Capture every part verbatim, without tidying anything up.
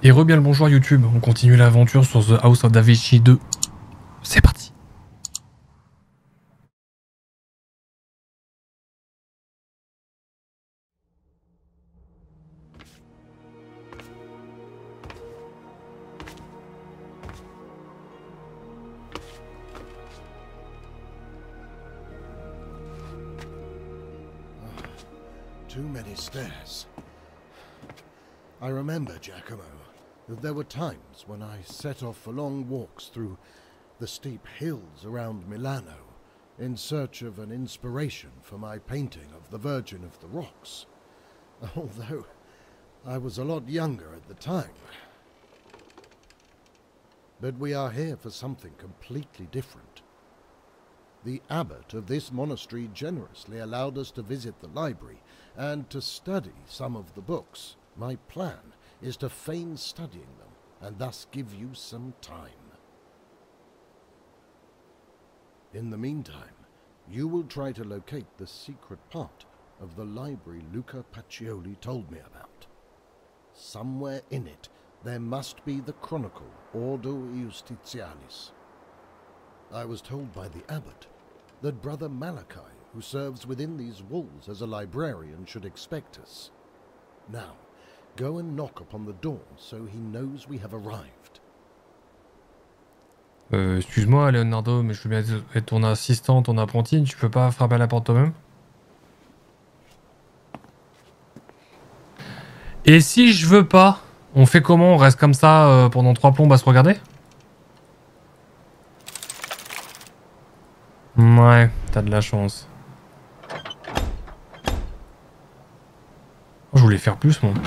Et re-bien le bonjour YouTube, on continue l'aventure sur The House of Davichi deux. C'est parti. Too many stairs. I remember, Giacomo, that there were times when I set off for long walks through the steep hills around Milano in search of an inspiration for my painting of the Virgin of the Rocks, although I was a lot younger at the time. But we are here for something completely different. The abbot of this monastery generously allowed us to visit the library and to study some of the books. My plan is to feign studying them and thus give you some time. In the meantime, you will try to locate the secret part of the library Luca Pacioli told me about. Somewhere in it, there must be the chronicle Ordo Justitialis. I was told by the abbot that Brother Malachi, who serves within these walls as a librarian, should expect us. Now, go and knock upon the door so he knows we have arrived. Euh, excuse-moi Leonardo, mais je veux bien être ton assistant, ton apprenti, tu peux pas frapper à la porte toi-même? Et si je veux pas, on fait comment? On reste comme ça euh, pendant trois plombes à se regarder? Ouais, t'as de la chance. Oh, je voulais faire plus, moi.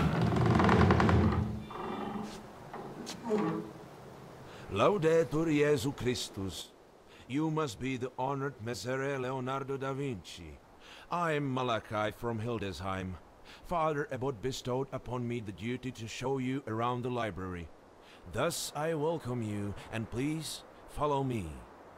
Laudetur Iesu Christus. You must be the honored Messer Leonardo da Vinci. I am Malachi from Hildesheim. Father Abbot bestowed upon me the duty to show you around the library. Thus I welcome you, and please follow me.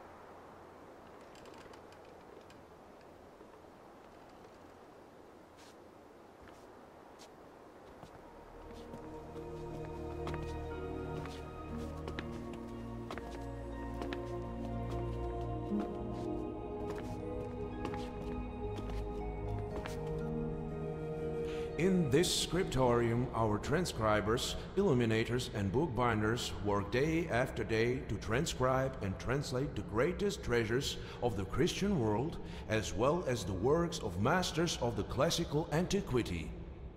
In this scriptorium, our transcribers, illuminators, and bookbinders work day after day to transcribe and translate the greatest treasures of the Christian world, as well as the works of masters of the classical antiquity.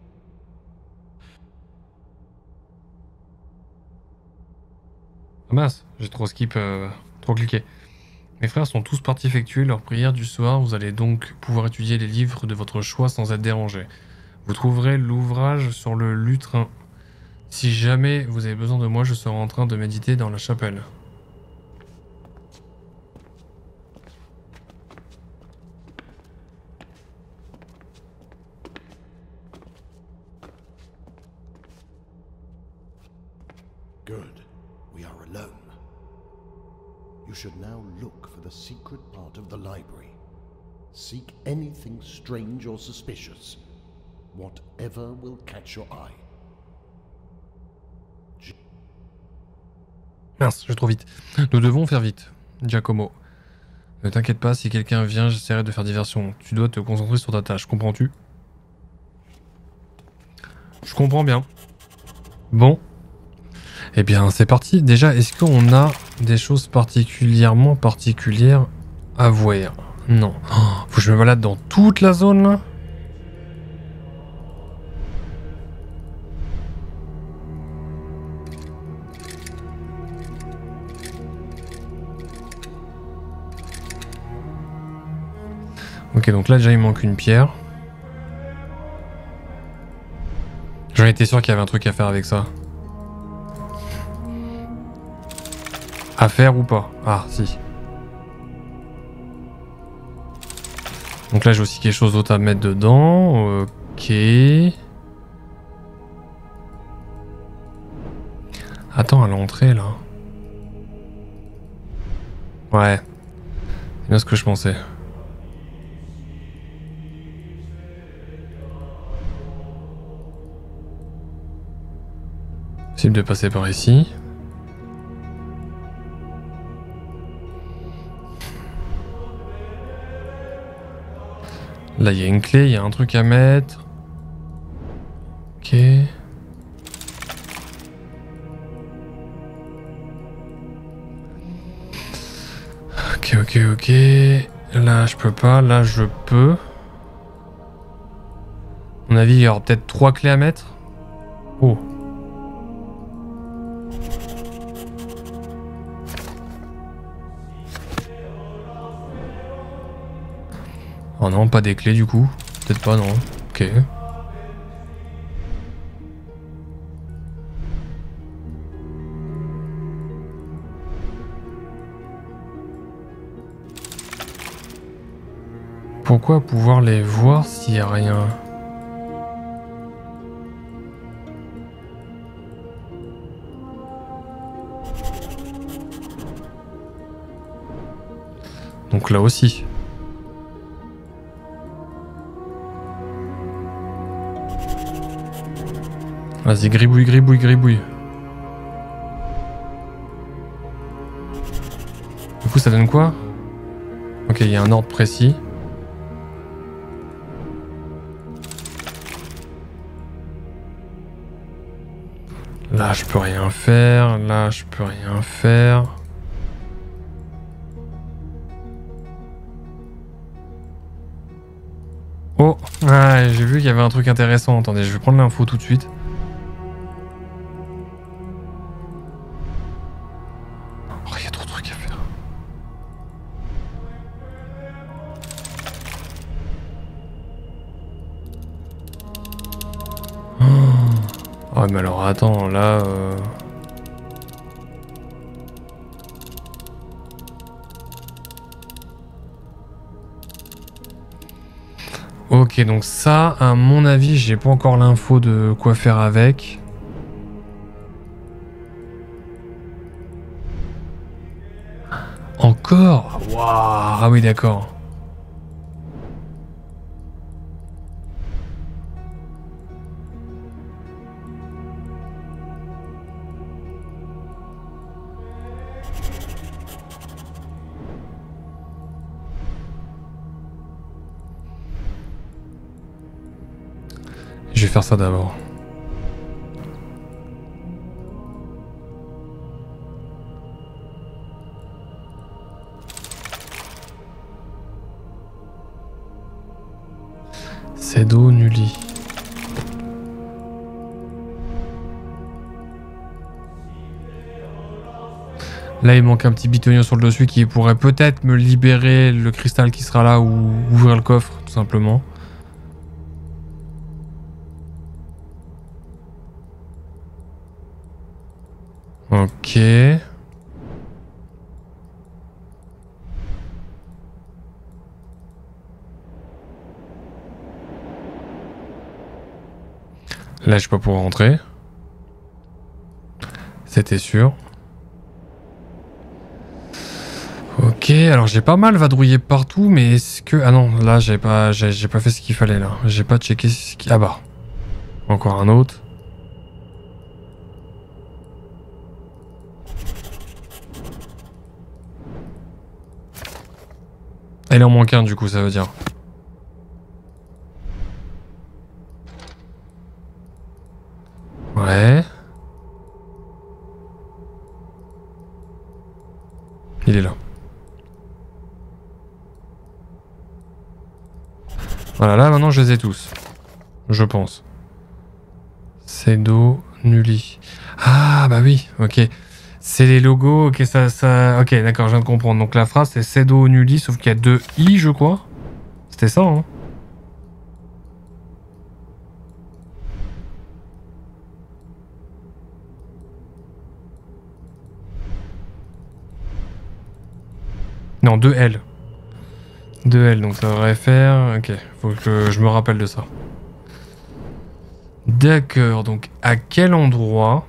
Ah mince, j'ai trop skip, euh, trop cliqué. Mes frères sont tous partis effectuer leur prière du soir, vous allez donc pouvoir étudier les livres de votre choix sans être dérangé. Vous trouverez l'ouvrage sur le lutrin. Si jamais vous avez besoin de moi, je serai en train de méditer dans la chapelle. Good. We are alone. You should now look for the secret part of the library. Seek anything strange or suspicious. Whatever will catch your eye. Mince, je vais trop vite. Nous devons faire vite. Giacomo. Ne t'inquiète pas, si quelqu'un vient, j'essaierai de faire diversion. Tu dois te concentrer sur ta tâche, comprends-tu? Je comprends bien. Bon. Eh bien, c'est parti. Déjà, est-ce qu'on a des choses particulièrement particulières à voir? Non. Oh, faut que je me balade dans toute la zone, là? Ok, donc là déjà il manque une pierre. J'en étais sûr qu'il y avait un truc à faire avec ça. À faire ou pas? Ah, si. Donc là j'ai aussi quelque chose d'autre à mettre dedans. Ok. Attends, à l'entrée là. Ouais. C'est bien ce que je pensais. Possible de passer par ici. Là, il y a une clé, il y a un truc à mettre. Ok. Ok, ok, ok. Là, je peux pas. Là, je peux. À mon avis, il y aura peut-être trois clés à mettre. Oh. Oh non, pas des clés du coup. Peut-être pas, non. Ok. Pourquoi pouvoir les voir s'il n'y a rien? Donc là aussi. Vas-y, gribouille, gribouille, gribouille. Du coup, ça donne quoi? Ok, il y a un ordre précis. Là, je peux rien faire. Là, je peux rien faire. Oh, ah, j'ai vu qu'il y avait un truc intéressant. Attendez, je vais prendre l'info tout de suite. Oh, il y a trop de trucs à faire. Oh, oh mais alors attends, là... Euh... Ok, donc ça, à mon avis, j'ai pas encore l'info de quoi faire avec. Encore? Waouh! Ah oui, d'accord. Je vais faire ça d'abord. Cedo Nulli. Là, il manque un petit bitonio sur le dessus qui pourrait peut-être me libérer le cristal qui sera là ou ouvrir le coffre, tout simplement. Ok. Là, je peux pas pouvoir rentrer. C'était sûr. Ok, alors j'ai pas mal vadrouillé partout, mais est-ce que... Ah non, là, j'ai pas, j'ai pas fait ce qu'il fallait, là. J'ai pas checké ce qui... Ah bah. Encore un autre. Elle en manque un, du coup, ça veut dire. Ouais. Il est là. Voilà, là, maintenant, je les ai tous. Je pense. Cedo, Nulli. Ah, bah oui, ok. C'est les logos, ok, ça... ça... Ok, d'accord, je viens de comprendre. Donc la phrase, c'est Cedo, Nulli, sauf qu'il y a deux i, je crois. C'était ça, hein. Non, deux L. deux L, donc ça devrait faire... Ok, faut que je me rappelle de ça. D'accord, donc à quel endroit...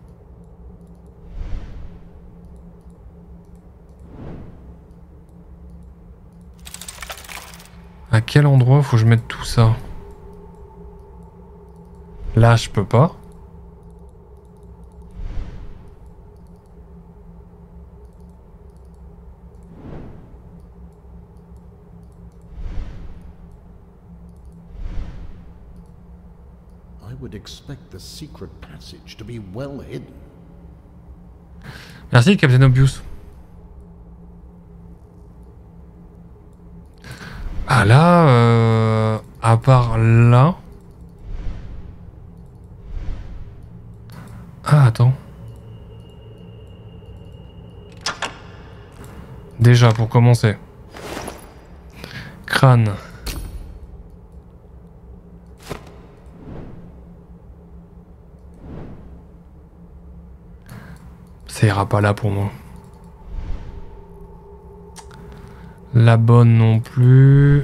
À quel endroit faut que je mette tout ça? Là, je peux pas. would expect the secret passage to be well hidden. Merci, Captain Obvious. Ah là, euh, à part là... Ah, attends. Déjà, pour commencer. Crâne. Ça ira pas là pour moi. La bonne non plus.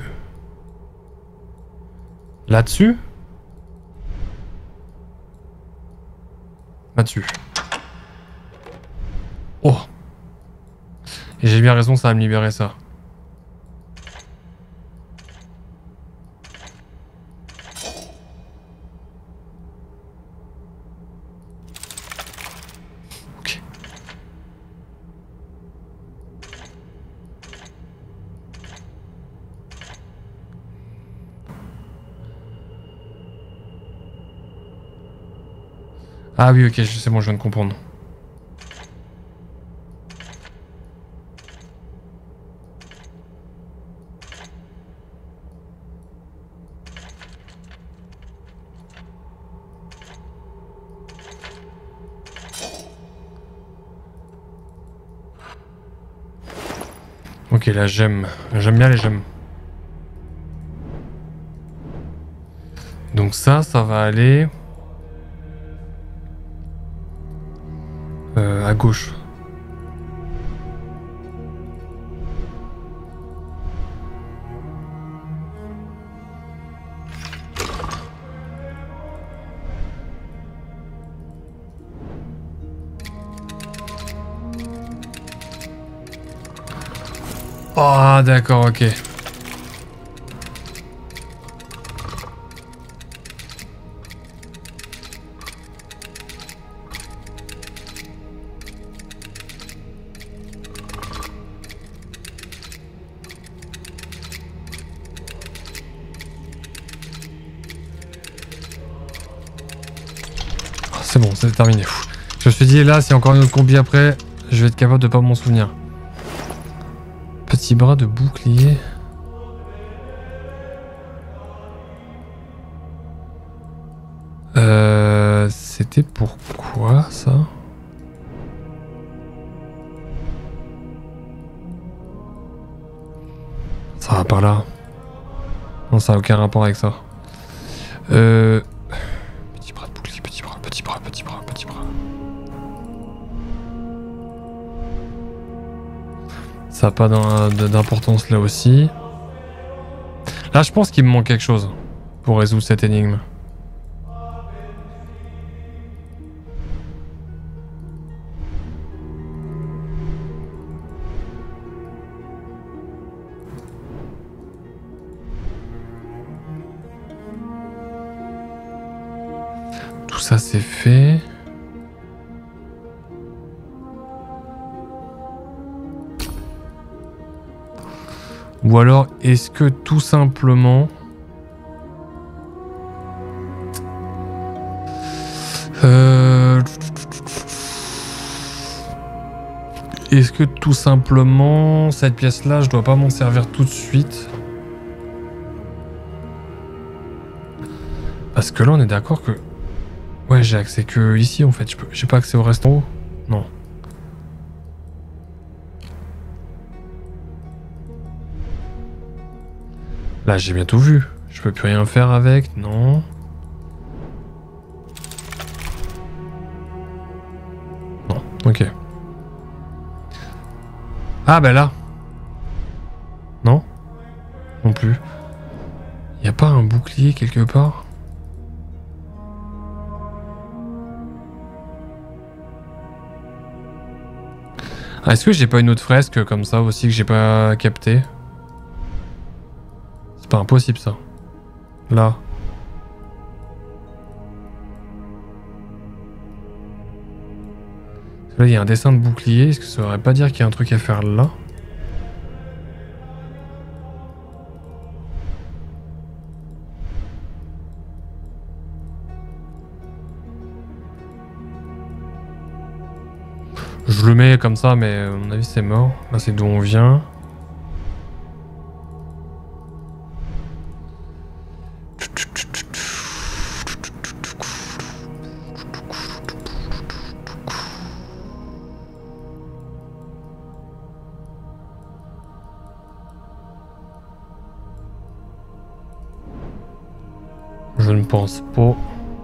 Là-dessus? Là-dessus. Oh! Et j'ai bien raison, ça va me libérer ça. Ok. Ah oui, ok, c'est bon, je viens de comprendre. Ok, là j'aime. J'aime bien les gemmes. Donc ça, ça va aller... Euh, à gauche. Ah, d'accord, ok. C'est bon, c'est terminé. Je me suis dit, là, si encore une autre combi après, je vais être capable de pas m'en souvenir. Petit bras de bouclier. Euh, C'était pourquoi ça? Ça va par là. Non, ça n'a aucun rapport avec ça. Euh... Petit bras de bouclier, petit bras, petit bras, petit bras, petit bras. Ça n'a pas d'importance là aussi. Là, je pense qu'il me manque quelque chose pour résoudre cette énigme. Tout ça, c'est fait. Ou alors, est-ce que tout simplement... Euh... Est-ce que tout simplement, cette pièce-là, je dois pas m'en servir tout de suite? Parce que là, on est d'accord que... Ouais, j'ai accès que ici, en fait. Je peux... J'ai pas accès au reste en haut? Non. Là, j'ai bien tout vu. Je peux plus rien faire avec, non. Non, ok. Ah, bah là. Non? Non plus. Y a pas un bouclier quelque part? Ah, est-ce que j'ai pas une autre fresque comme ça aussi que j'ai pas capté? C'est pas impossible ça. Là. Là, il y a un dessin de bouclier. Est-ce que ça voudrait pas dire qu'il y a un truc à faire là? Je le mets comme ça, mais à mon avis c'est mort. Là c'est d'où on vient. Je ne pense pas.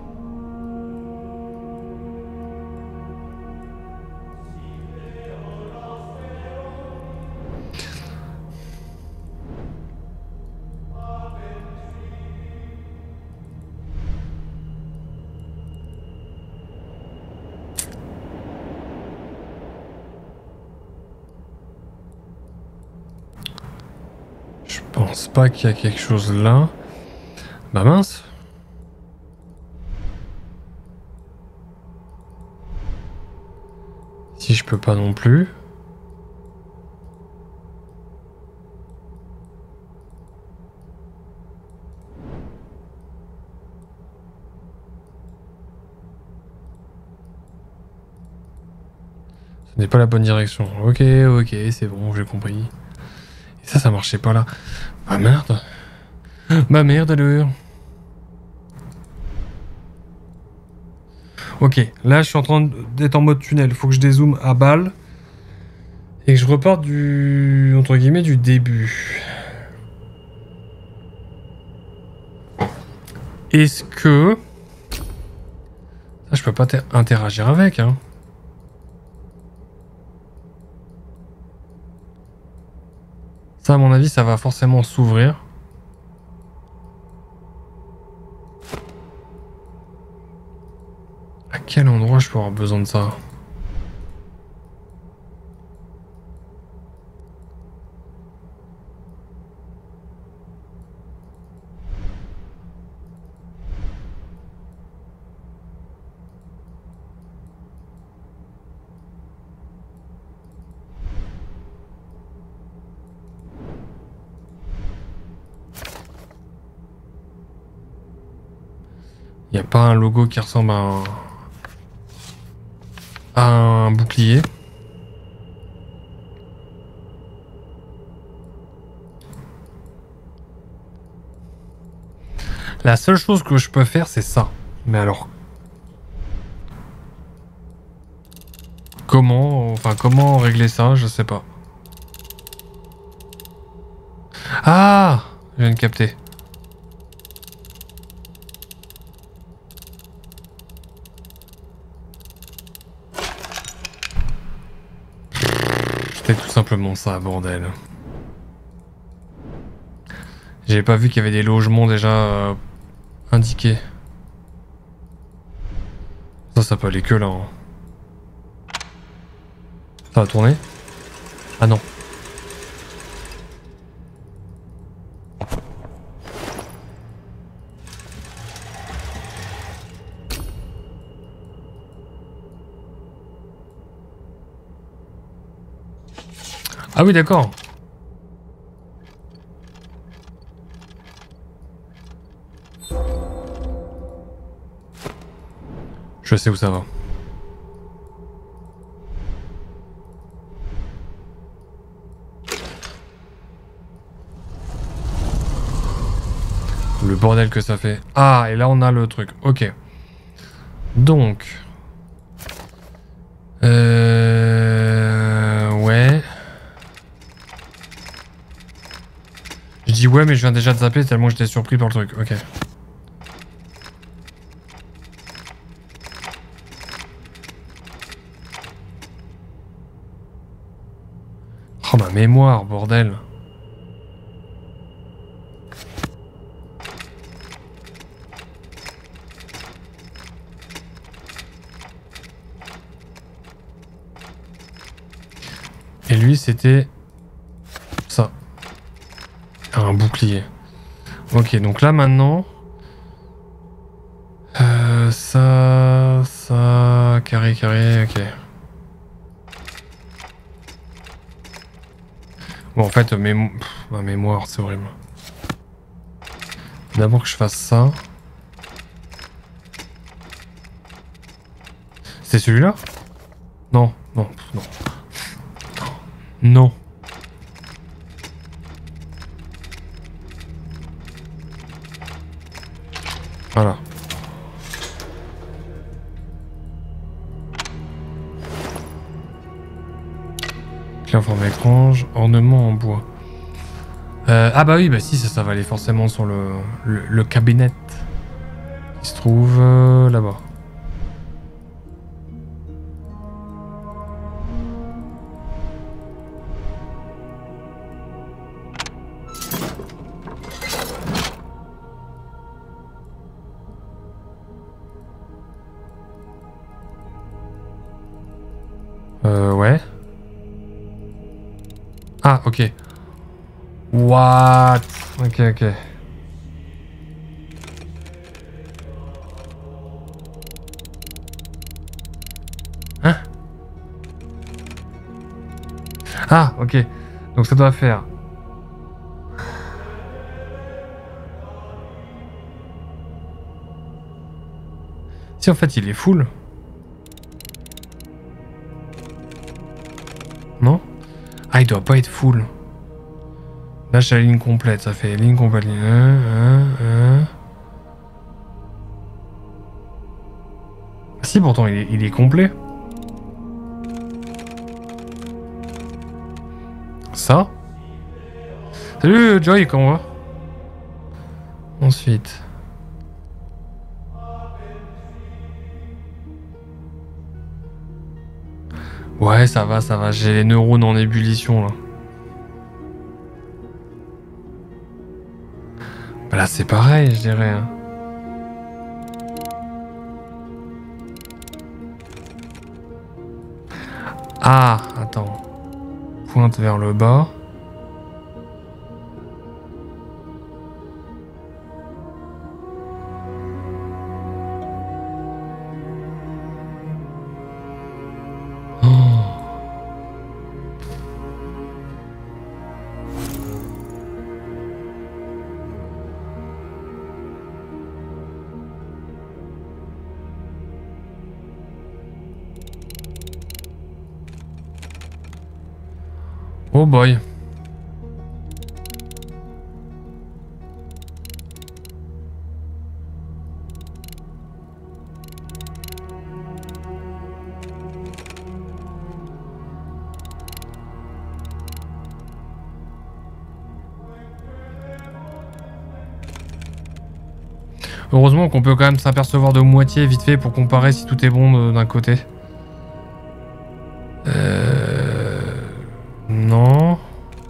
Je pense pas qu'il y a quelque chose là. Bah mince. Si je peux pas non plus. Ce n'est pas la bonne direction. Ok, ok, c'est bon, j'ai compris. Et ça, ça marchait pas là. Ah merde. Bah merde alors. Ok, là je suis en train d'être en mode tunnel. Faut que je dézoome à balle. Et que je reparte du... entre guillemets du début. Est-ce que... Ça, je peux pas interagir avec, hein. Ça, à mon avis, ça va forcément s'ouvrir. À quel endroit je peux avoir besoin de ça? Il n'y a pas un logo qui ressemble à un... à un bouclier. La seule chose que je peux faire, c'est ça. Mais alors... Comment... Enfin, comment régler ça? Je sais pas. Ah! Je viens de capter. C'était tout simplement ça, bordel. J'avais pas vu qu'il y avait des logements déjà euh, indiqués. Ça, ça peut aller que là. Hein. Ça va tourner? Ah non. Ah oui, d'accord. Je sais où ça va. Le bordel que ça fait. Ah, et là on a le truc. Ok. Donc... Euh... Ouais... Je dis ouais, mais je viens déjà de zapper tellement j'étais surpris par le truc. Ok. Oh ma mémoire, bordel. Et lui, c'était ça. Un bouclier. Ok, donc là maintenant... Euh, ça... Ça... Carré, carré, ok. Bon, en fait, mémo... Pff, ma mémoire, c'est horrible. D'abord que je fasse ça. C'est celui-là? Non. Non, non. Non. Voilà. Clé en forme étrange, ornement en bois. Euh, ah bah oui, bah si, ça, ça va aller forcément sur le, le, le cabinet qui se trouve euh, là-bas. Euh, ouais. Ah, ok. What? Ok, ok. Hein? Ah, ok. Donc ça doit faire... Si en fait il est full. Non? Ah, il doit pas être full. Lâche la ligne complète, ça fait ligne complète. un, un, un. Si, pourtant, il est, il est complet. Ça. Salut, Joy, comment on va? Ensuite. Ouais, ça va, ça va. J'ai les neurones en ébullition, là. Bah là, c'est pareil, je dirais. Hein. Ah, attends. Pointe vers le bas. Oh boy. Heureusement qu'on peut quand même s'apercevoir de moitié vite fait pour comparer si tout est bon d'un côté. Euh... Non.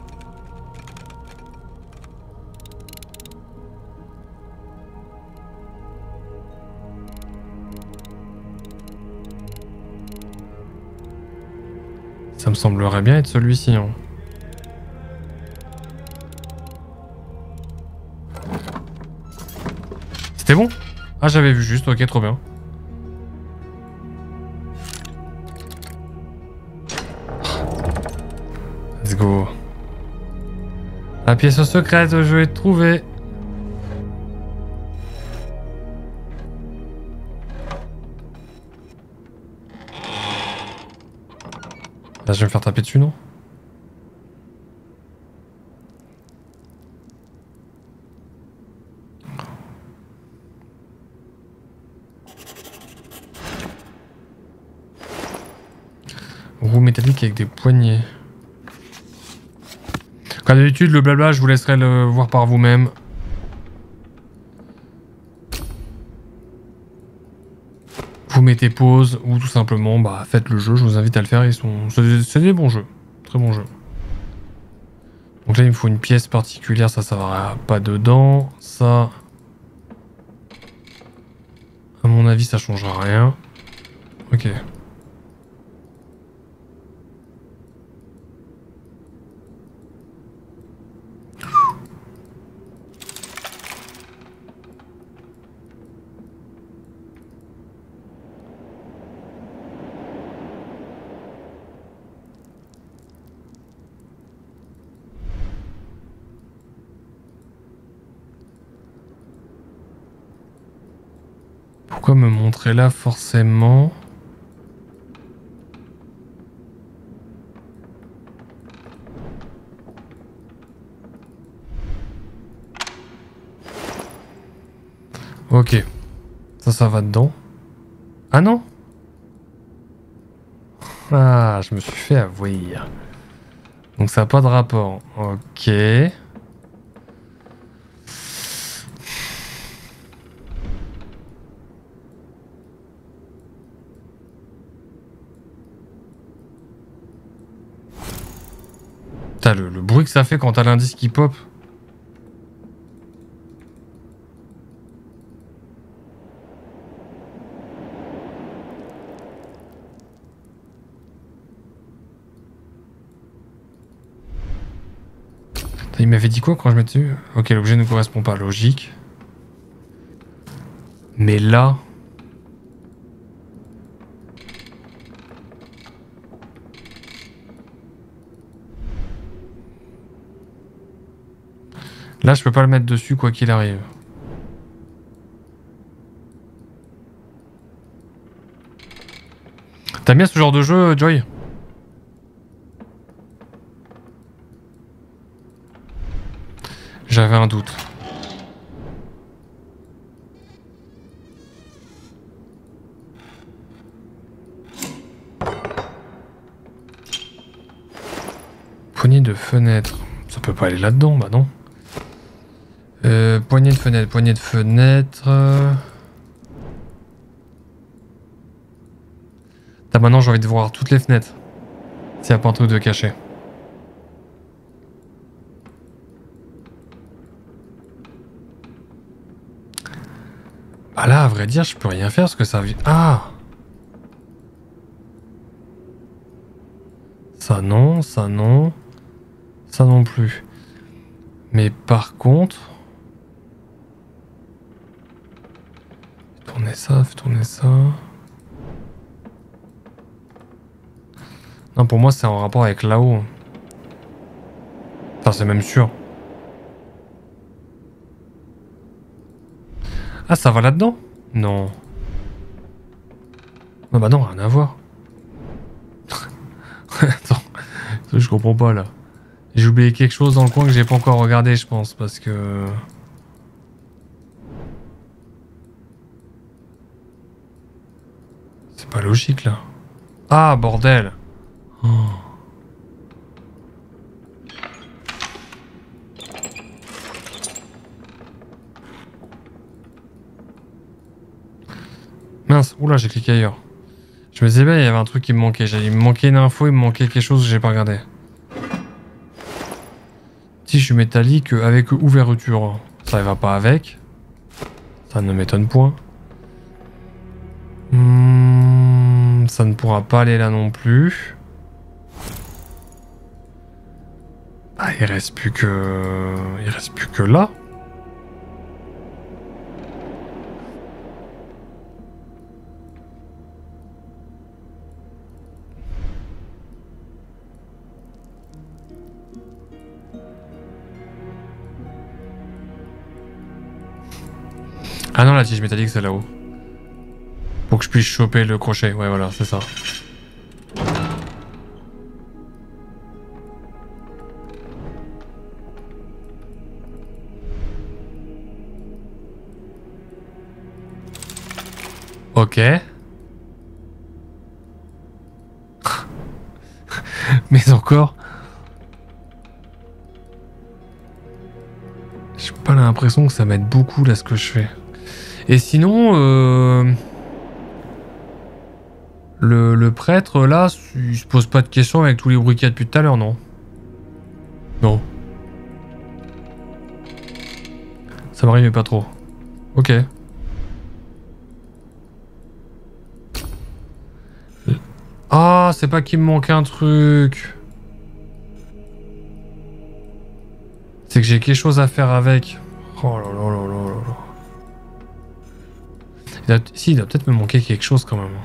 Ça me semblerait bien être celui-ci. Hein. C'était bon? Ah, j'avais vu juste, ok, trop bien. Let's go. La pièce secrète, je vais te trouver. Là, je vais me faire taper dessus, non? Roue métallique avec des poignées. Comme d'habitude, le blabla, je vous laisserai le voir par vous-même. Vous mettez pause ou tout simplement bah, faites le jeu. Je vous invite à le faire. Ils sont, c'est des bons jeux, très bons jeux. Donc là, il me faut une pièce particulière. Ça, ça va pas dedans. Ça, à mon avis, ça changera rien. Ok. Pourquoi me montrer là forcément? Ok. Ça, ça va dedans. Ah non? Ah, je me suis fait avoir. Donc ça n'a pas de rapport. Ok. Putain, le, le bruit que ça fait quand t'as l'indice qui pop. Il m'avait dit quoi quand je m'étais... Ok, l'objet ne correspond pas. Logique. Mais là... Là, je peux pas le mettre dessus quoi qu'il arrive. T'aimes bien ce genre de jeu, Joy? J'avais un doute. Poignée de fenêtre. Ça peut pas aller là-dedans, bah non. Euh, poignée de fenêtre, poignée de fenêtre. Euh... T'as maintenant j'ai envie de voir toutes les fenêtres. S'il n'y a pas un truc de caché. Bah là, à vrai dire, je peux rien faire parce que ça... Ah! Ça non, ça non. Ça non plus. Mais par contre... Fais tourner ça, fais tourner ça... Non, pour moi, c'est en rapport avec là-haut. Enfin, c'est même sûr. Ah, ça va là-dedans? Non. Non, bah non, rien à voir. Attends, je comprends pas, là. J'ai oublié quelque chose dans le coin que j'ai pas encore regardé, je pense, parce que... C'est pas logique, là. Ah, bordel! Oh. Mince, oula, j'ai cliqué ailleurs. Je me disais, bien, il y avait un truc qui me manquait. Il me manquait une info, il me manquait quelque chose que j'ai pas regardé. Tige métallique avec ouverture. Ça va pas avec. Ça ne m'étonne point. Mmh, ça ne pourra pas aller là non plus. Ah, il reste plus que... Il reste plus que là. Ah non, la tige métallique, c'est là-haut. Pour que je puisse choper le crochet. Ouais, voilà, c'est ça. Ok. Mais encore... J'ai pas l'impression que ça m'aide beaucoup, là, ce que je fais. Et sinon... Euh... Le, le prêtre, là, il se pose pas de questions avec tous les bruits qu'il y a depuis tout à l'heure, non? Non. Ça m'arrive pas trop. Ok. Ah, c'est pas qu'il me manque un truc. C'est que j'ai quelque chose à faire avec. Oh là là là là là. Il doit... Si, il doit peut-être me manquer quelque chose quand même.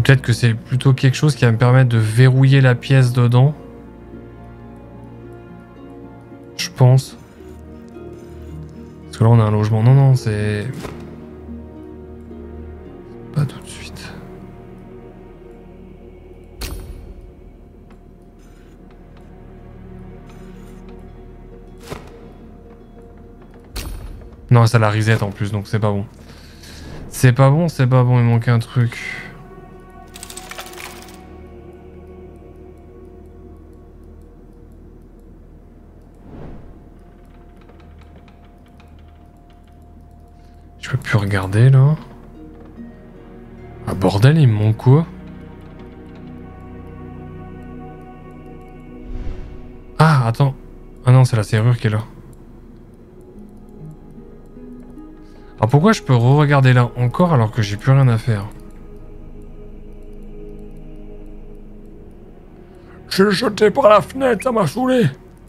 peut-être que c'est plutôt quelque chose qui va me permettre de verrouiller la pièce dedans. Je pense. Parce que là, on a un logement. Non, non, c'est... Pas tout de suite. Non, ça la reset en plus, donc c'est pas bon. C'est pas bon, c'est pas bon, il manque un truc. Je peux plus regarder là. Ah bordel, il me manque quoi? Ah, attends. Ah non, c'est la serrure qui est là. Alors pourquoi je peux re-regarder là encore alors que j'ai plus rien à faire? J'ai jeté par la fenêtre, ça m'a saoulé.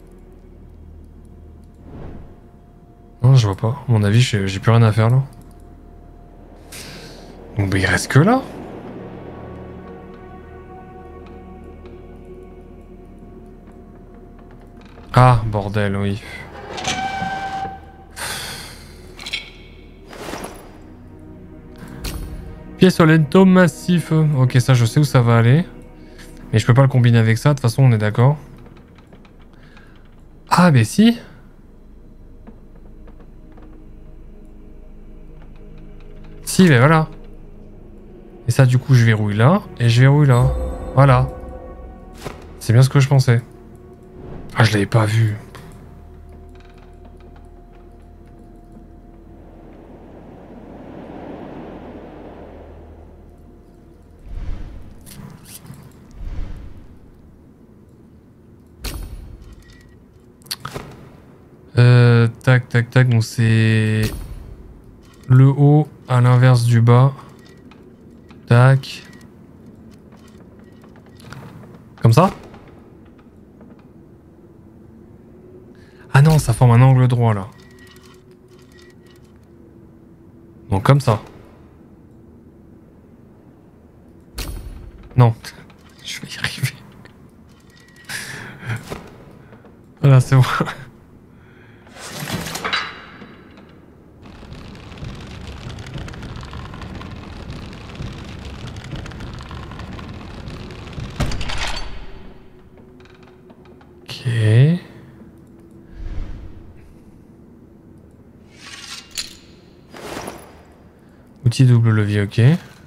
Non, je vois pas. À mon avis, j'ai plus rien à faire là. Bon, bah il reste que là. Ah, bordel, oui. Pièce au lento massif. Ok, ça, je sais où ça va aller. Mais je peux pas le combiner avec ça. De toute façon, on est d'accord. Ah, mais si. Si, mais voilà. Et ça, du coup, je verrouille là. Et je verrouille là. Voilà. C'est bien ce que je pensais. Ah, je l'avais pas vu. Euh, tac, tac, tac. Donc c'est le haut à l'inverse du bas. Tac. Comme ça? Ah non, ça forme un angle droit là. Donc comme ça. Non. Je vais y arriver. Voilà, c'est bon. Ok. Outil double levier, ok.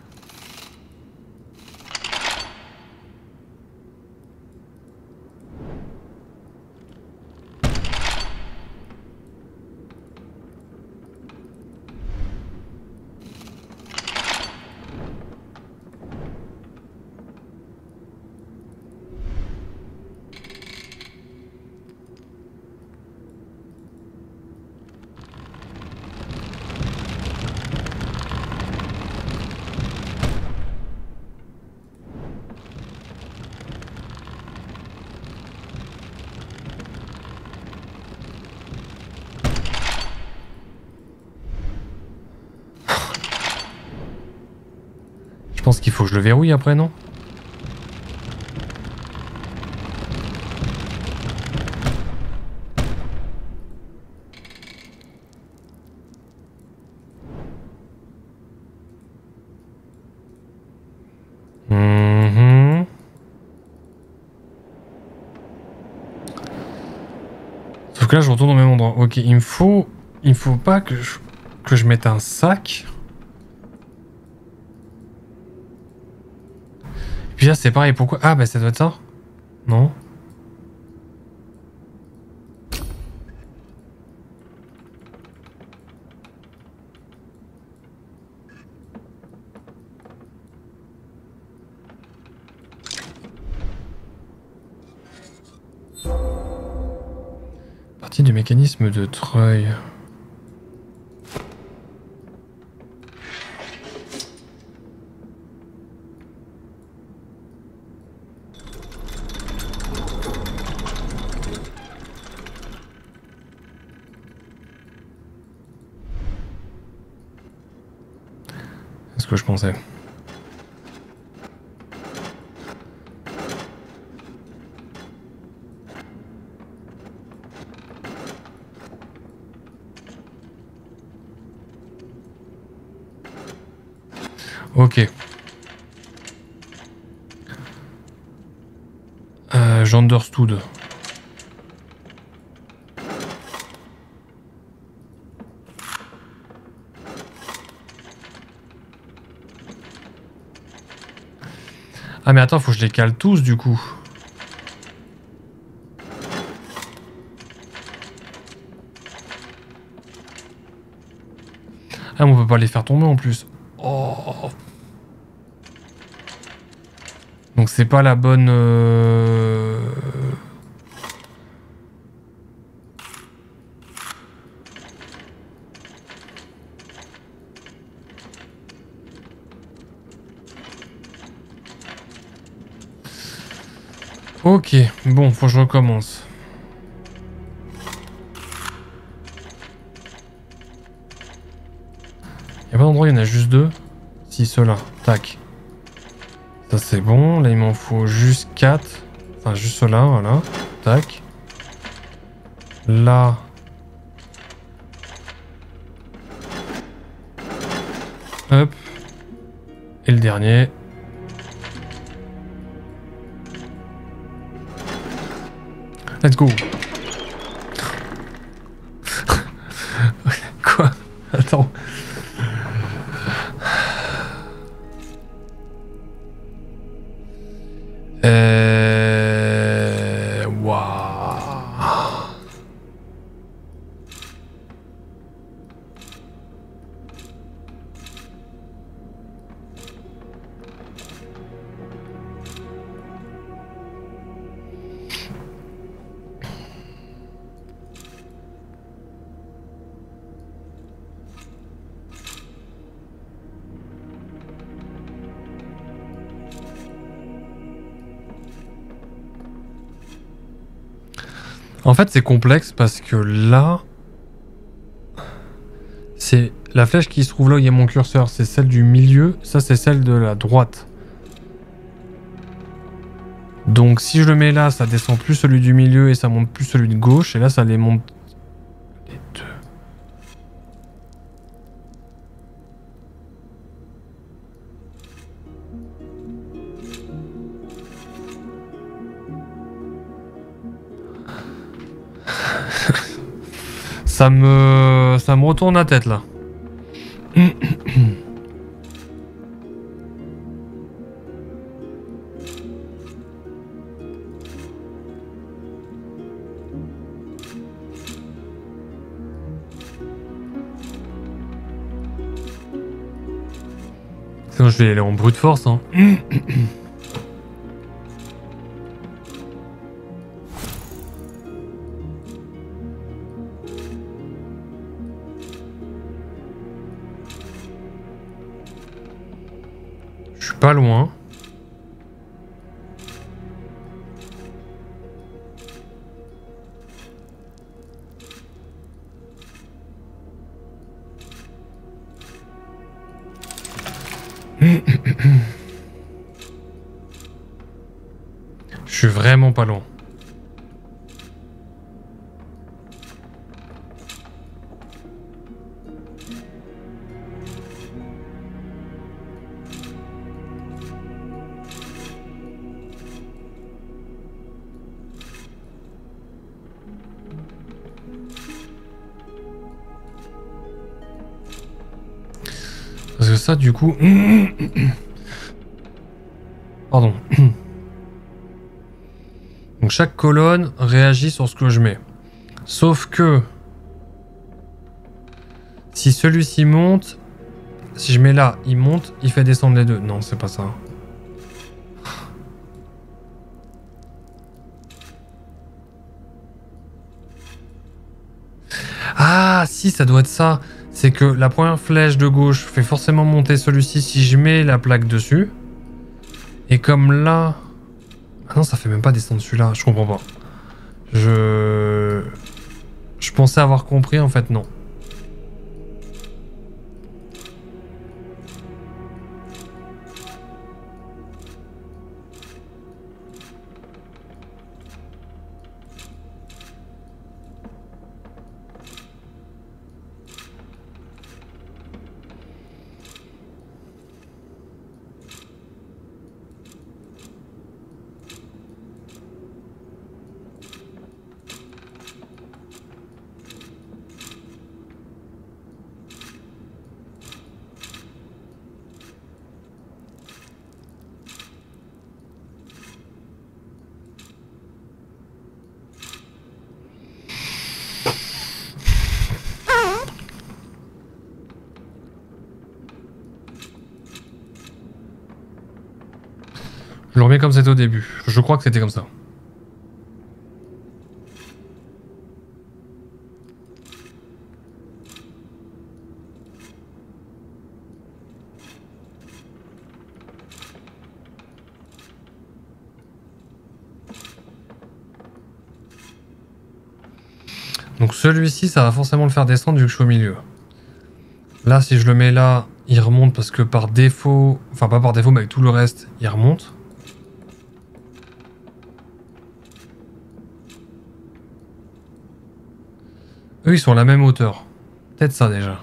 Je pense qu'il faut que je le verrouille après, non? Mmh. Sauf que là, je retourne au même endroit. Ok, il me faut... Il me faut pas que je, que je mette un sac. Puis là, c'est pareil. Pourquoi? Ah, bah ça doit être ça. Non? Partie du mécanisme de treuil. C'est ce que je pensais. Ok. Euh, J'understood. Ah mais attends, faut que je les cale tous du coup. Ah mais on peut pas les faire tomber en plus. Oh. Donc c'est pas la bonne... Euh... Ok, bon, faut que je recommence. Y'a pas d'endroit, il y en a juste deux. Si, ceux-là. Tac. Ça c'est bon, là il m'en faut juste quatre. Enfin juste ceux-là, voilà. Tac. Là. Hop. Et le dernier. Let's go. Quoi? Attends. Euh... Waouh. En fait, c'est complexe parce que là, c'est la flèche qui se trouve là où il y a mon curseur, c'est celle du milieu, ça c'est celle de la droite. Donc si je le mets là, ça descend plus celui du milieu et ça monte plus celui de gauche, et là ça les monte les deux. Ça me... ça me retourne la tête là. Sinon je vais y aller en brute force hein. Je suis pas loin. Je suis vraiment pas loin. Parce que ça, du coup... Pardon. Donc chaque colonne réagit sur ce que je mets. Sauf que... Si celui-ci monte... Si je mets là, il monte, il fait descendre les deux. Non, c'est pas ça. Ah, si, ça doit être ça. C'est que la première flèche de gauche fait forcément monter celui-ci si je mets la plaque dessus. Et comme là... Ah non, ça fait même pas descendre celui-là. Je comprends pas. Je... Je pensais avoir compris, en fait, non. Je le remets comme c'était au début. Je crois que c'était comme ça. Donc celui-ci, ça va forcément le faire descendre vu que je suis au milieu. Là, si je le mets là, il remonte parce que par défaut... Enfin, pas par défaut, mais avec tout le reste, il remonte. Eux, ils sont à la même hauteur. Peut-être ça, déjà.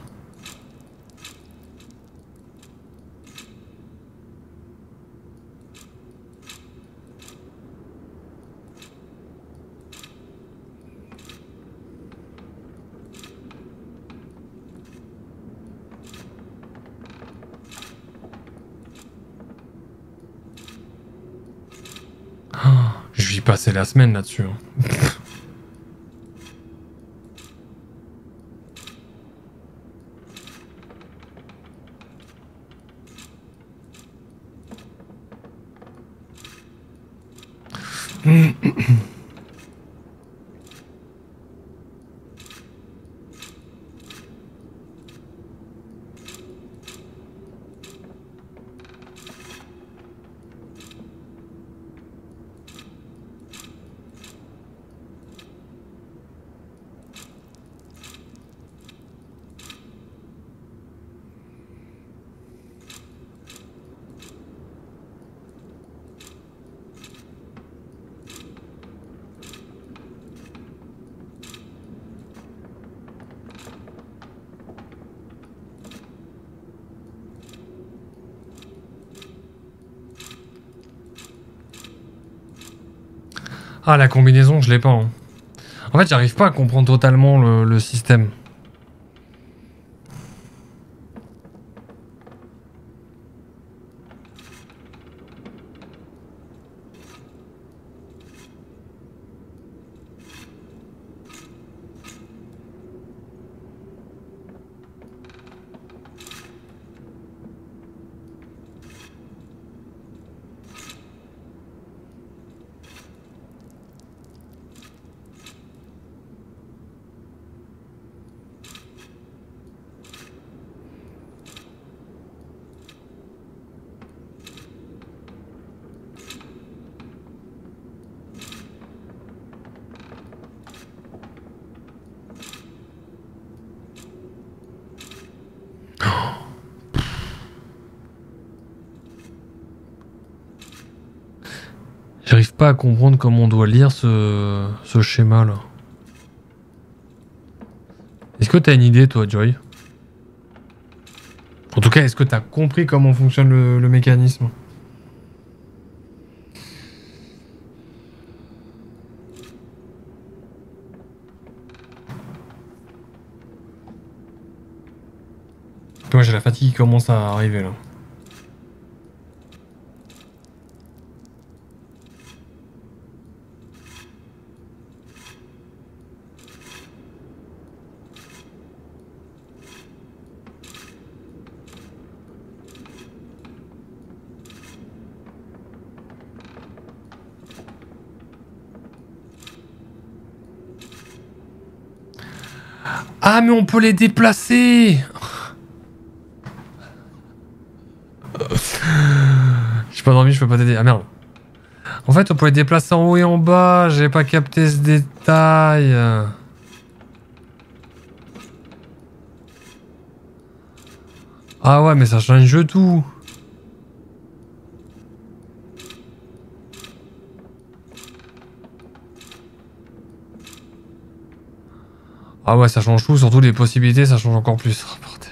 Je vais y passer la semaine là-dessus. Hein. Ah, la combinaison, je l'ai pas. Hein. En fait, j'arrive pas à comprendre totalement le, le système. J'arrive pas à comprendre comment on doit lire ce, ce schéma là. Est-ce que t'as une idée toi, Joy? En tout cas, est-ce que t'as compris comment fonctionne le, le mécanisme? Moi j'ai la fatigue qui commence à arriver là. Ah mais on peut les déplacer. J'ai pas dormi, je peux pas t'aider. Ah merde. En fait, on peut les déplacer en haut et en bas. J'ai pas capté ce détail. Ah ouais, mais ça change tout. Ah ouais, ça change tout. Surtout les possibilités, ça change encore plus. Oh, bordel.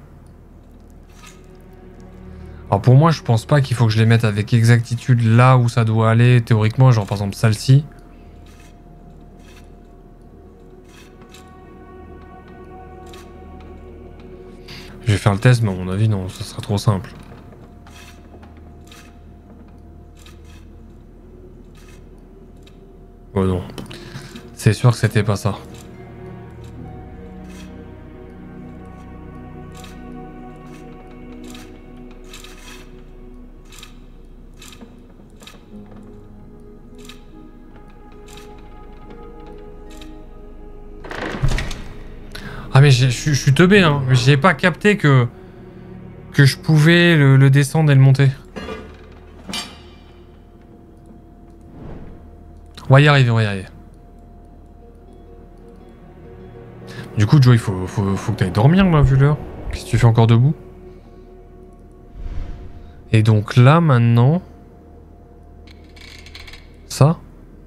Alors pour moi, je pense pas qu'il faut que je les mette avec exactitude là où ça doit aller. Théoriquement, genre par exemple celle-ci. Je vais faire le test, mais à mon avis, non, ça sera trop simple. Oh non. C'est sûr que c'était pas ça. mais je suis teubé, hein. J'ai pas capté que... Que je pouvais le, le descendre et le monter. On va y arriver, on va y arriver. Du coup, Joe, il faut, faut, faut que t'ailles dormir, là, vu l'heure. Qu'est-ce que tu fais encore debout? Et donc là, maintenant... Ça?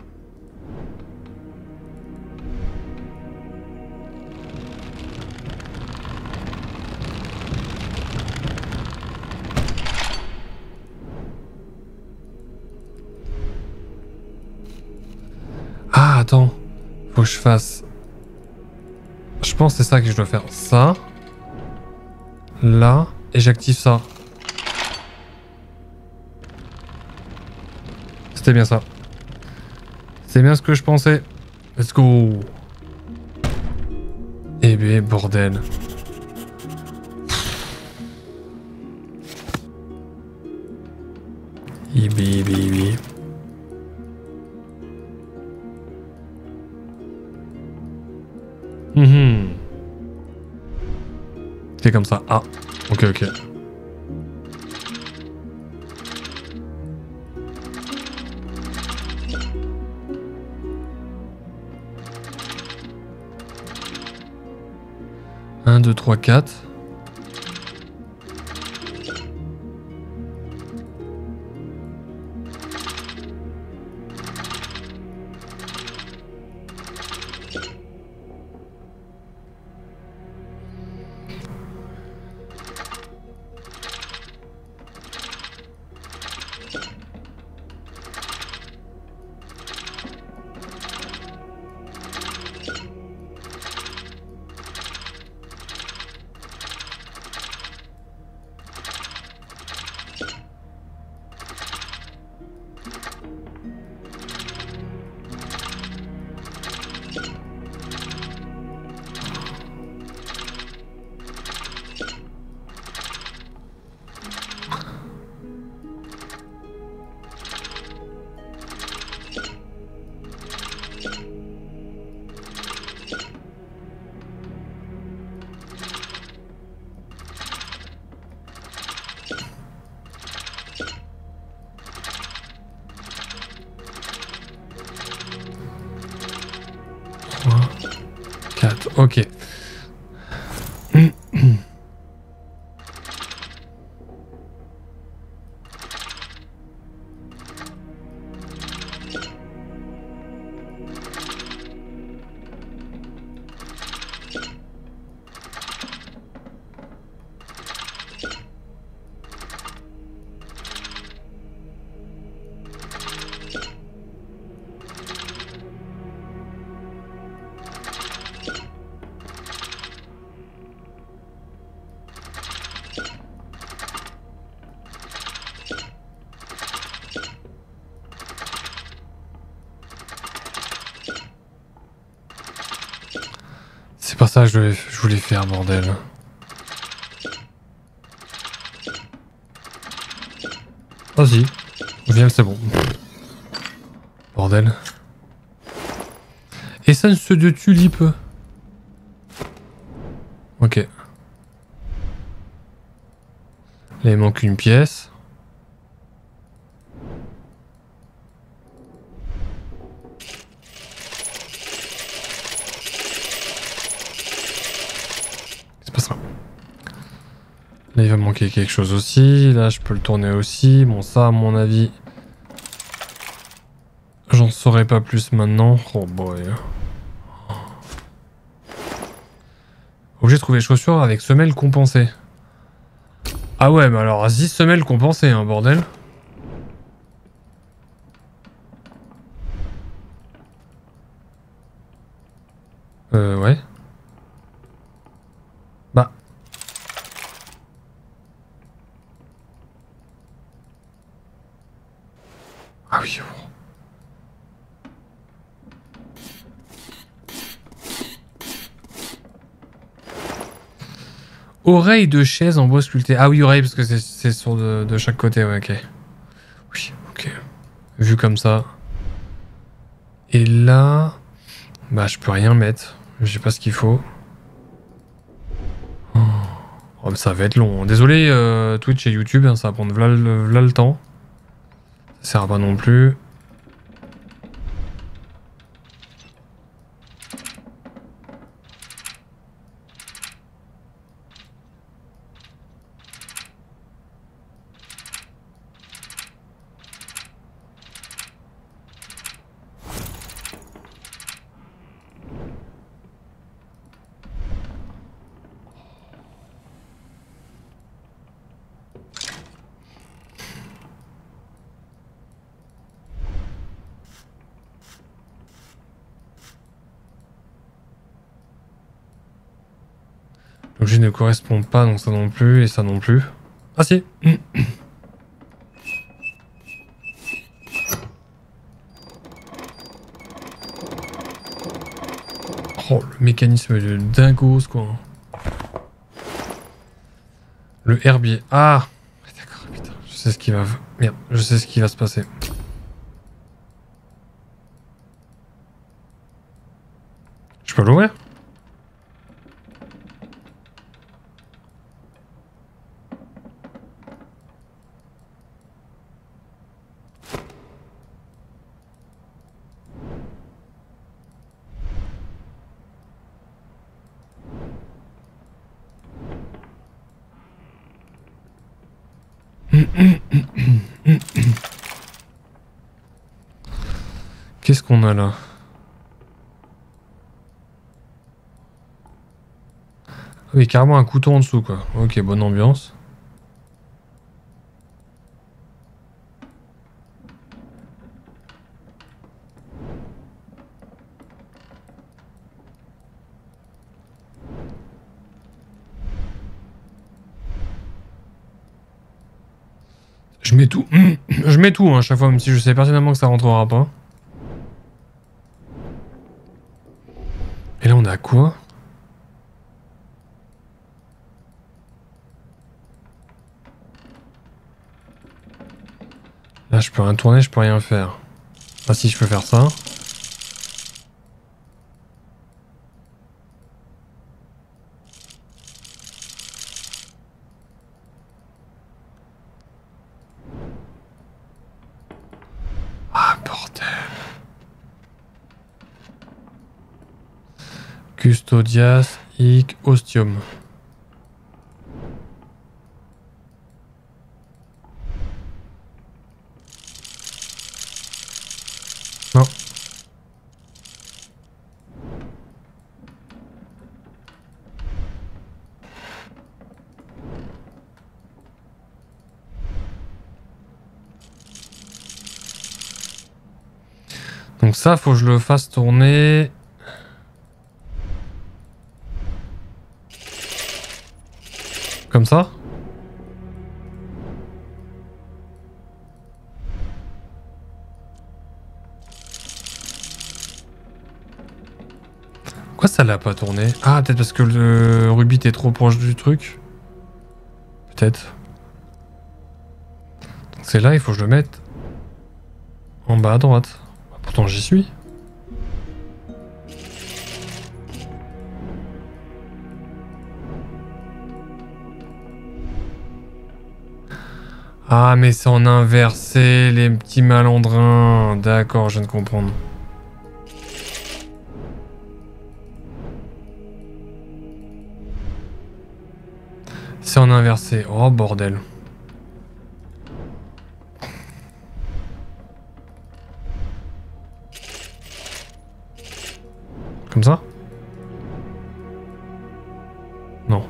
Ah, attends. Faut que je fasse... Je pense que c'est ça que je dois faire. Ça. Là. Et j'active ça. C'était bien ça. C'est bien ce que je pensais. Let's go. Eh ben, bordel. Ibi, ibi, ibi. Mhm. C'est comme ça. Ah, ok, ok. un, deux, trois, quatre. quatre, ok. C'est pas ça que je, je voulais faire, bordel. Vas-y. Viens, c'est bon. Bordel. Essence de tulipe. Ok. Là, il manque une pièce. Là, il va manquer quelque chose aussi. Là, je peux le tourner aussi. Bon, ça, à mon avis... J'en saurai pas plus maintenant. Oh boy. Obligé de trouver les chaussures avec semelle compensée. Ah ouais, mais alors, dix semelles compensées, hein, bordel. Euh, ouais. Bah... Ah oui. Oreille de chaise en bois sculpté. Ah oui, oreille, parce que c'est sur de, de chaque côté, ouais, ok. Oui, ok. Vu comme ça. Et là... Bah, je peux rien mettre. Je sais pas ce qu'il faut. Oh, mais ça va être long. Désolé euh, Twitch et YouTube, hein, ça va prendre v'là le, v'là le temps. Ça sert à pas non plus. L'objet ne correspond pas, donc ça non plus, et ça non plus. Ah si. Oh, le mécanisme de dingos, quoi. Le herbier. Ah, d'accord, putain. Je sais ce qui va... Merde, je sais ce qui va se passer. Je peux l'ouvrir ? Qu'est-ce qu'on a là? Oui, carrément un couteau en dessous, quoi. Ok, bonne ambiance. Je mets tout. Je mets tout hein, à chaque fois, même si je sais pertinemment que ça rentrera pas. Et là, on a quoi? Là, je peux rien tourner, je peux rien faire. Ah si, je peux faire ça. Ah, bordel. Custodias hic ostium. Non. Donc ça, faut que je le fasse tourner. Comme ça. Pourquoi ça l'a pas tourné? Ah, peut-être parce que le rubis était trop proche du truc. Peut-être. C'est là, il faut que je le mette en bas à droite. Pourtant, j'y suis. Ah, mais c'est en inversé, les petits malandrins. D'accord, je viens de comprendre. C'est en inversé. Oh, bordel. Comme ça? Non.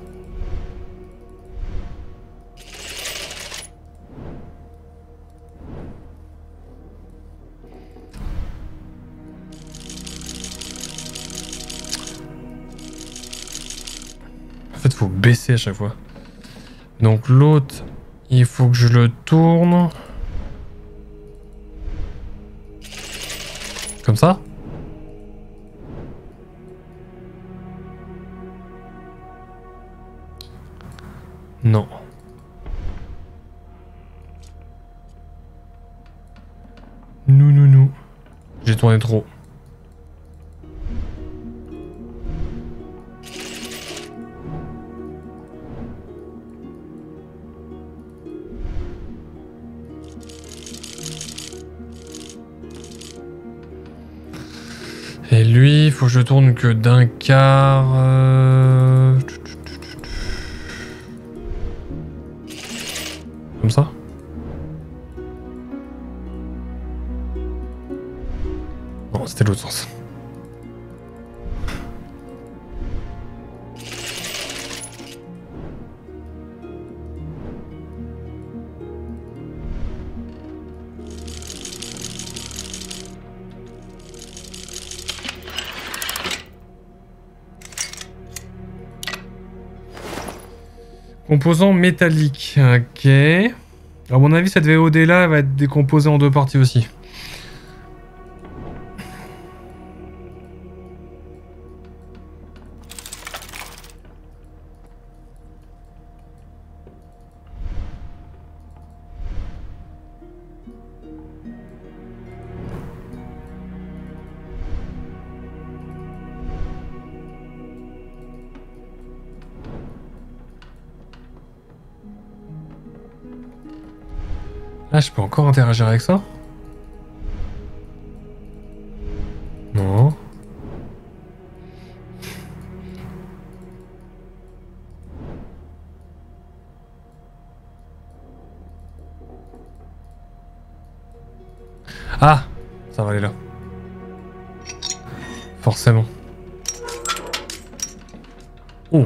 En fait, faut baisser à chaque fois. Donc l'autre, il faut que je le tourne. Comme ça? Non. Non, non, non. J'ai tourné trop. Et lui, il faut que je tourne que d'un quart. Euh... Comme ça. Non, c'était l'autre sens. Composant métallique, ok. À mon avis, cette V O D là va être décomposée en deux parties aussi. Là, je peux encore interagir avec ça? Non. Ah! Ça va aller là. Forcément. Oh!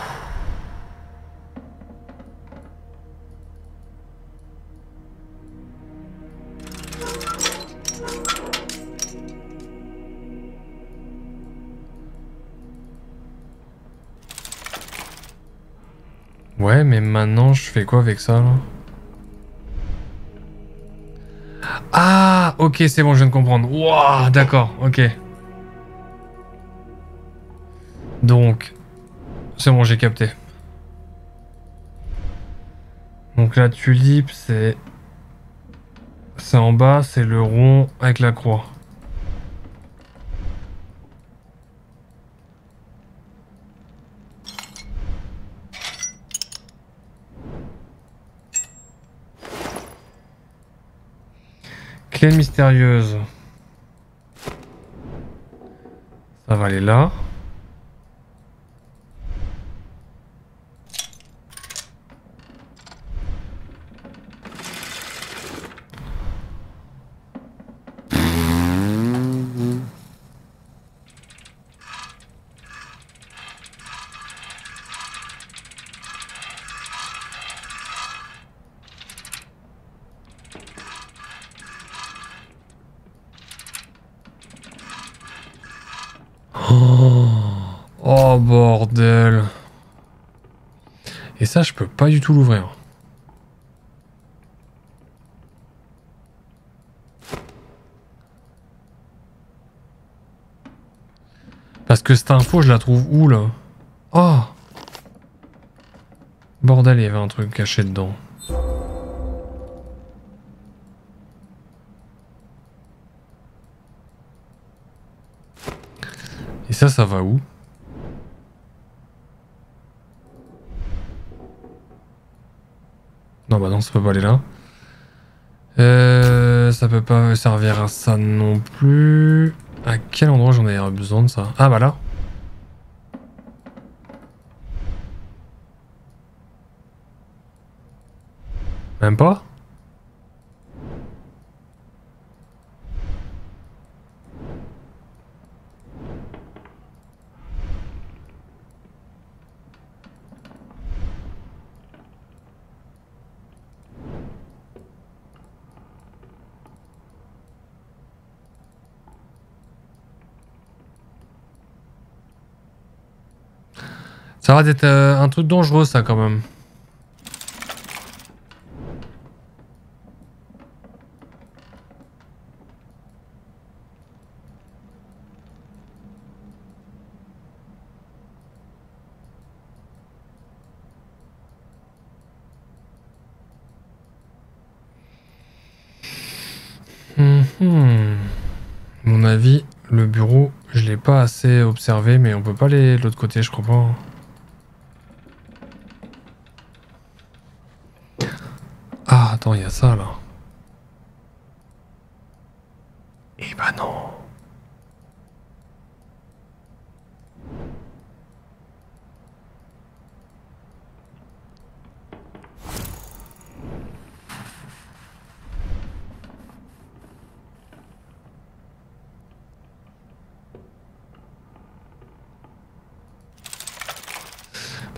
Ouais, mais maintenant, je fais quoi avec ça, là? Ah, ok, c'est bon, je viens de comprendre. Waouh, d'accord, ok. Donc, c'est bon, j'ai capté. Donc la tulipe, c'est... C'est en bas, c'est le rond avec la croix. Clé mystérieuse. Ça va aller là. Oh bordel. Et ça, je peux pas du tout l'ouvrir. Parce que cette info, je la trouve où là? Oh! Bordel, il y avait un truc caché dedans. Et ça, ça va où? Non, bah non, ça peut pas aller là. Euh, ça peut pas servir à ça non plus. À quel endroit j'en ai besoin de ça? Ah, bah là. Même pas? Ça va être euh, un truc dangereux ça quand même. Hum, hum. À mon avis, le bureau, je l'ai pas assez observé, mais on peut pas aller de l'autre côté, je crois pas. Ah, attends, il y a ça là. Eh bah non.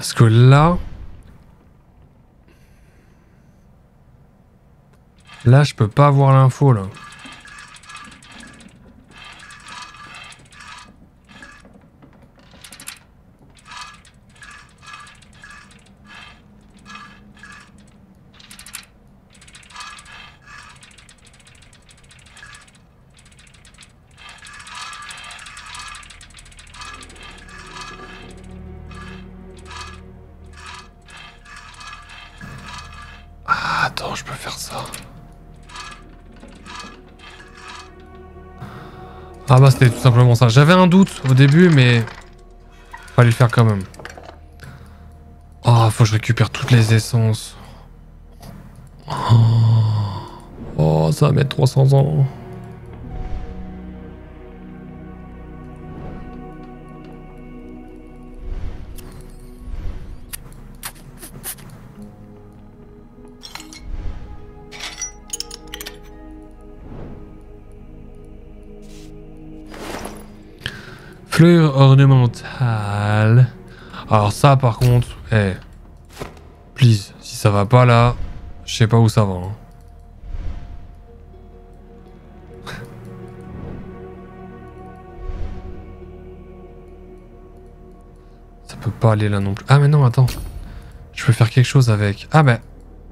Parce que là... Là, je peux pas avoir l'info, là. Ah, attends, je peux faire ça. Ah bah c'était tout simplement ça. J'avais un doute au début, mais fallait le faire quand même. Oh, faut que je récupère toutes les essences. Oh, ça va mettre trois cents ans. Fleur ornementale. Alors ça par contre, eh, hey, please, si ça va pas là, je sais pas où ça va. Hein. Ça peut pas aller là non plus. Ah mais non, attends. Je peux faire quelque chose avec. Ah ben.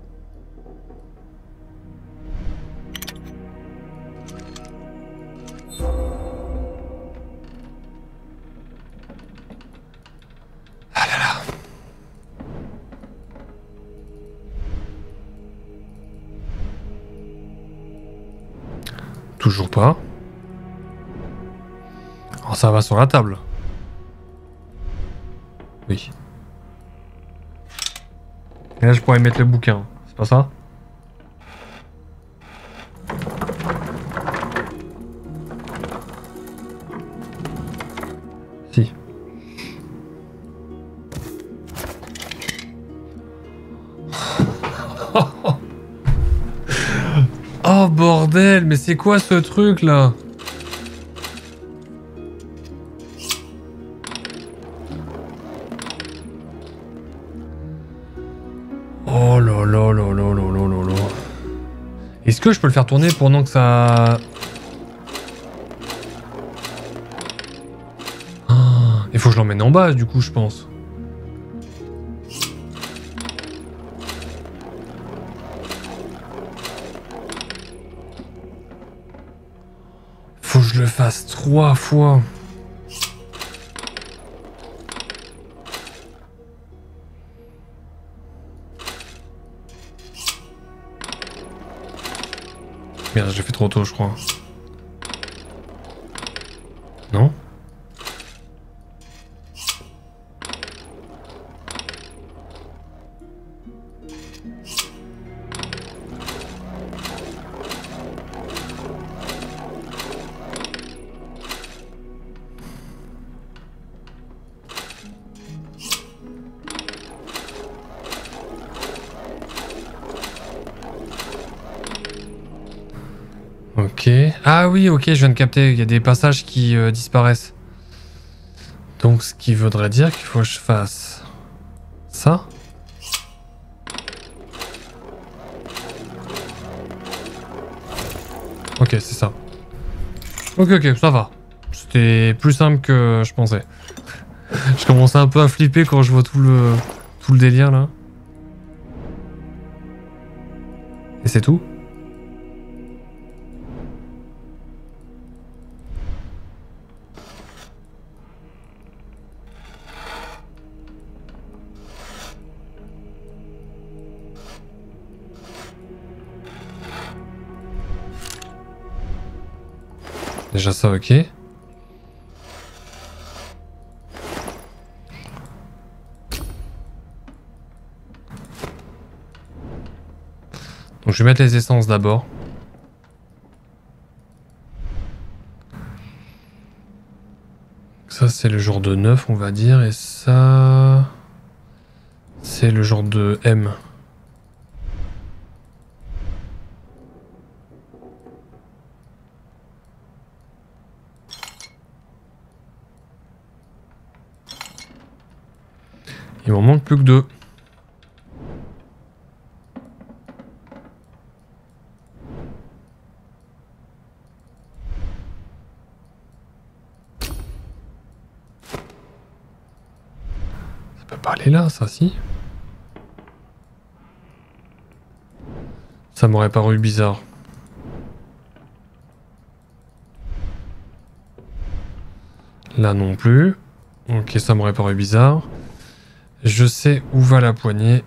Ah là là. Toujours pas. Oh, ça va sur la table. Oui. Et là, je pourrais mettre le bouquin. C'est pas ça? Si. Oh bordel, mais c'est quoi ce truc là? Oh là là là là là là là là. Est-ce que je peux le faire tourner pendant que ça... Ah, il faut que je l'emmène en bas du coup je pense. Faut que je le fasse trois fois. Merde, j'ai fait trop tôt, je crois. Non? Ok. Ah oui, ok, je viens de capter. Il y a des passages qui euh, disparaissent. Donc, ce qui voudrait dire qu'il faut que je fasse ça. Ok, c'est ça. Ok, ok, ça va. C'était plus simple que je pensais. Je commençais un peu à flipper quand je vois tout le, tout le délire là. Et c'est tout? Déjà ça, ok. Donc je vais mettre les essences d'abord. Ça c'est le genre de neuf on va dire. Et ça... c'est le genre de M. Il m'en manque plus que deux. Ça peut pas aller là, ça, si? Ça m'aurait paru bizarre. Là non plus. Ok, ça m'aurait paru bizarre. Je sais où va la poignée.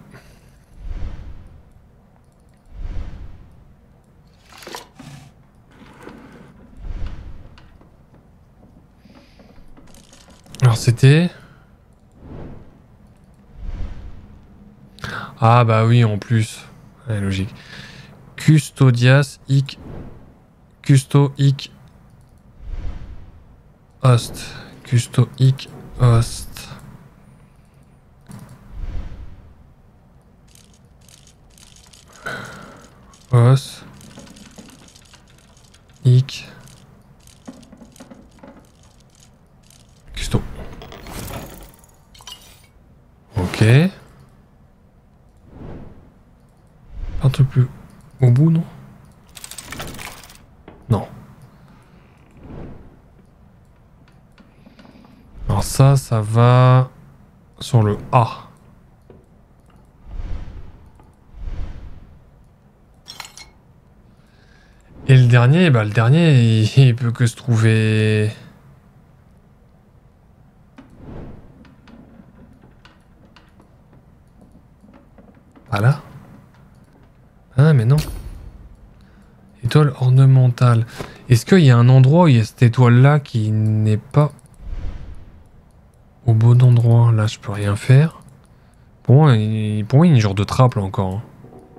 Alors c'était... Ah bah oui, en plus. Ouais, logique. Custodias hic... Custo hic... Host. Custo hic... Host. Os. Hic. Custo. Ok. Un truc plus au bout, non? Non. Alors ça, ça va sur le A. Et le dernier, bah le dernier, il, il peut que se trouver... Voilà. Ah mais non. Étoile ornementale. Est-ce qu'il y a un endroit où il y a cette étoile-là qui n'est pas au bon endroit? Là, je peux rien faire. Pour moi, il, pour moi, il y a une genre de trappe là encore. Hein.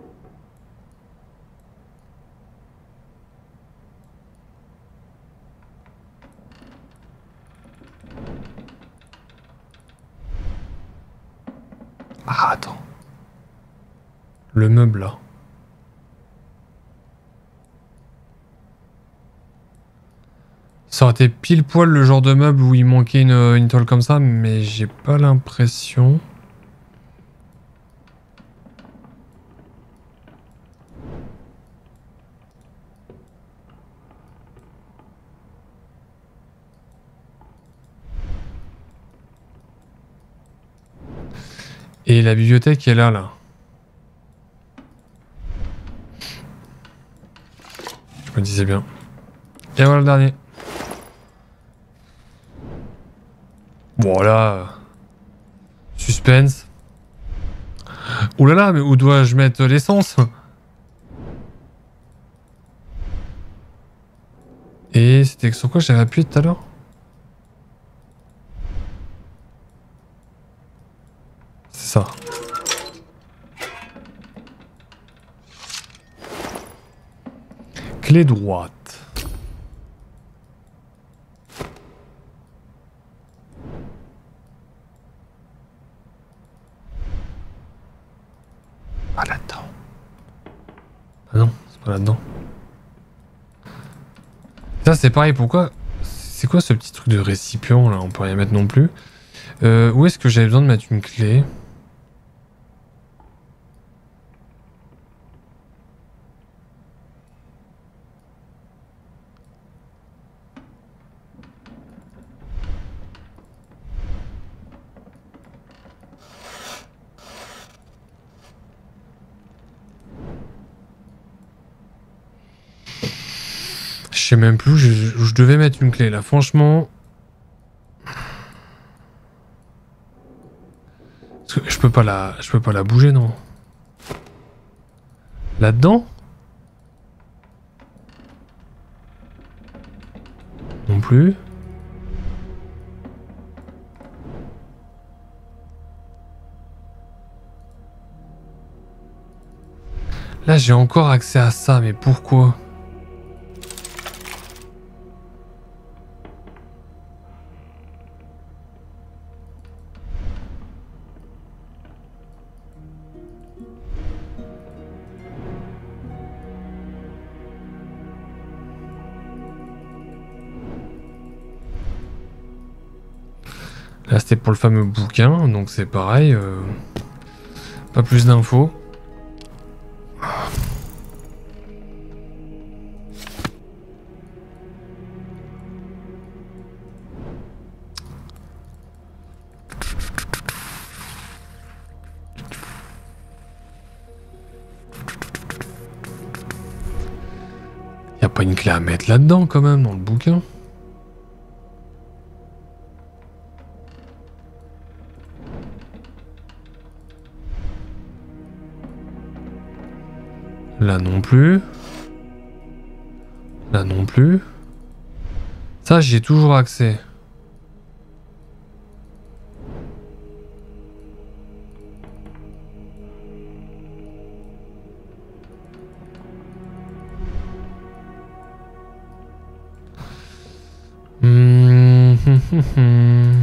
Ah, attends. Le meuble là. Ça aurait été pile poil le genre de meuble où il manquait une, une toile comme ça, mais j'ai pas l'impression. Et la bibliothèque est là, là. Je me disais bien. Et voilà le dernier. Voilà. Suspense. Ouh là là, mais où dois-je mettre l'essence? Et c'était sur quoi j'avais appuyé tout à l'heure? C'est ça. Clé droite. Ah là-dedans. Ah non, c'est pas là-dedans. Ça c'est pareil, pourquoi? C'est quoi ce petit truc de récipient là? On peut rien mettre non plus. Euh, où est-ce que j'avais besoin de mettre une clé? Je sais même plus où je, où je devais mettre une clé là, franchement. Je peux pas la, je peux pas la bouger, non? Là-dedans? Non plus. Là, j'ai encore accès à ça, mais pourquoi? Là, c'était pour le fameux bouquin, donc c'est pareil. Euh... Pas plus d'infos. Y a pas une clé à mettre là-dedans quand même, dans le bouquin? Là non plus. Là non plus. Ça, j'ai toujours accès. Mmh, hum, hum, hum.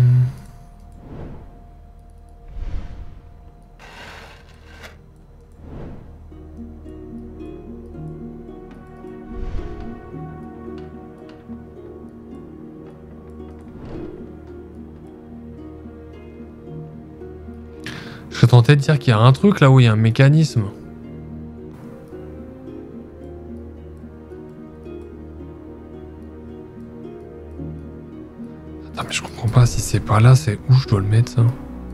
Je serais tenté de dire qu'il y a un truc là où il y a un mécanisme. Attends, mais je comprends pas, si c'est pas là, c'est où je dois le mettre ça?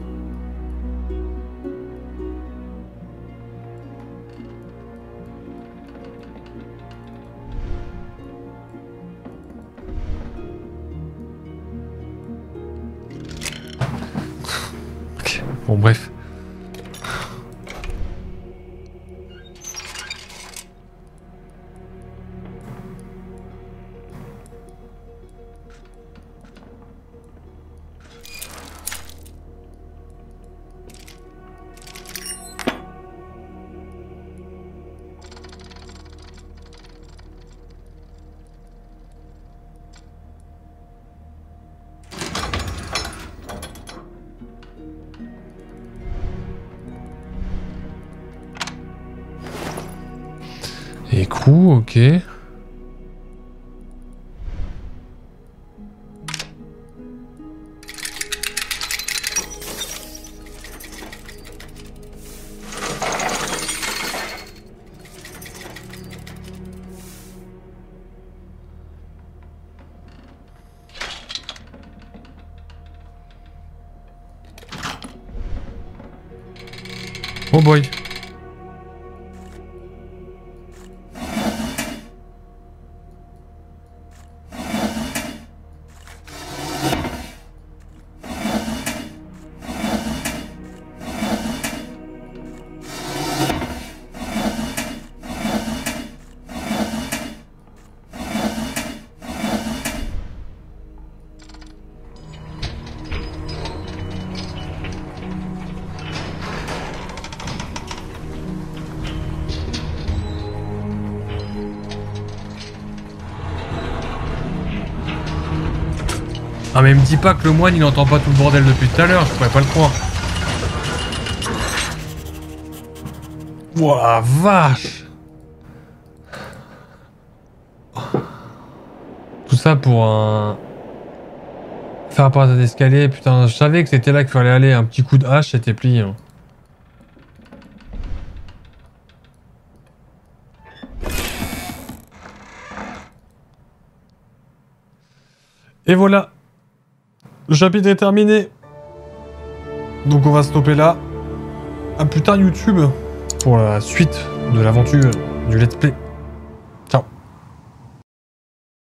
Ok, bon bref. Écrou, ok. Oh boy. Ah mais me dis pas que le moine il n'entend pas tout le bordel depuis tout à l'heure, je pourrais pas le croire. Ouah, vache! Tout ça pour un... faire un passage d'escalier, putain, je savais que c'était là qu'il fallait aller, un petit coup de hache, c'était plié. Hein. Et voilà! Le chapitre est terminé. Donc on va stopper là. Ah putain YouTube pour la suite de l'aventure du let's play.